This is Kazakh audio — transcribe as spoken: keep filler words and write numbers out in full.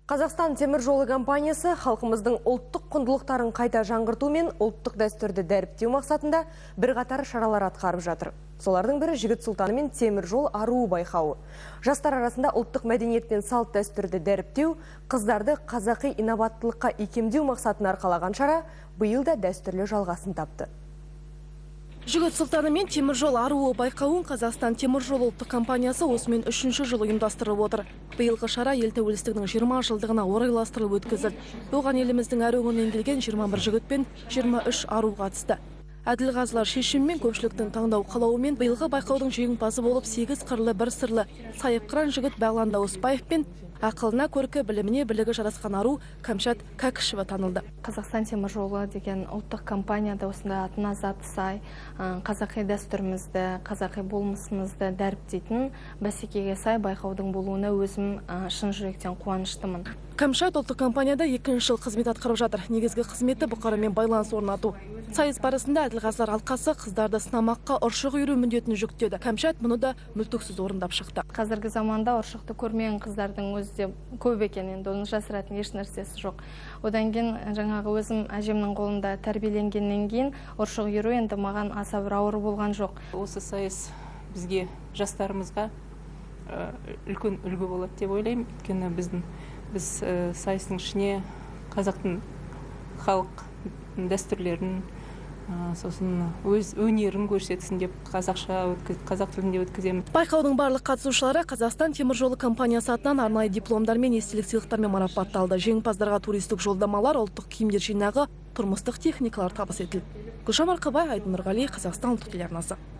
Қазақстан темір жолы компаниясы халқымыздың ұлттық құндылықтарын қайта жаңғырту мен ұлттық дәстүрді дәріптеу мақсатында бірқатар шаралар атқарып жатыр. Солардың бірі Жігіт Сұлтаны мен темір жол аруы байқауы. Жастар арасында ұлттық мәдениет пен салт дәстүрді дәріптеу, қыздарды қазақи инабаттылыққа икемдеу мақсатын арқалаған шара биыл да дәстүрлі жалғасын тапты. Жігіт Сұлтаны мен темір жол аруы байқауын Қазақстан темір жол ұлттық компаниясы осымен үшінші жылы ұйымдастырып отыр. Биылғы шара ел тәуелсіздігінің жиырма жылдығына орайластырылып өткізілді. Оған еліміздің әр өңірінен келген жиырма бір жігіт пен жиырма үш ару қатысты. Әділқазылар шешіммен көпшіліктің таңдау қалауымен биылғы байқаудың жеңімпазы болып сегіз қырлы бір сырлы Сайыпқыран жігіт Бағлан Дауысбаев пен ақылына көркі біліміне білігі жарасқан ару Кәмшат Кәкішева танылды. Қазақстан темір жолы деген ұлттық компанияда осында атына заты сай, қазақи дәстүрімізді, қазақи болмысымызды дәріптейтін бәсекеге сай байқаудың болуына өзім шын жүректен қуаныштымын. Кәмшат ұлттық компанияда екінші жыл қызмет атқарып жатыр. Негізгі қызметі бұқарамен байланыс орнату. Сайыс барысында Әділқазылар алқасы қыздарды сынамаққа ұршық үйіру міндетін жүктеді. Кәмшат мұны да мүлтіксіз орындап шықты. Қазіргі заманда ұршықты көрмеген қыздардың өзі де көп екен, енді оны жасыратын еш нәрсесі жоқ. Одан кейін жаңағы өзім әжемнің қолында тәрбиеленгеннен кейін ұршық үйіру енді маған аса бір ауыр болған жоқ. Осы сайыс бізге жастарымызға үлкен үлгі болады деп ойлаймын. Өйткені біздің біз сайыстың ішіне қазақтың халық дәстүрлерін, сосын өз өнерін көрсетсін деп қазақша қазақ тілінде өткіземін. Байқаудың барлық қатысушылары Қазақстан темір жолы компаниясы атынан арнайы дипломдар мен естелік сыйлықтармен марапатталды. Жеңімпаздарға туристік жолдамалар, ұлттық киімдер жинағы, тұрмыстық техникалар табыс етілді. Гүлшан Марқабай, Айдын Нұрғали, Қазақстан ұлттық телеарнасы.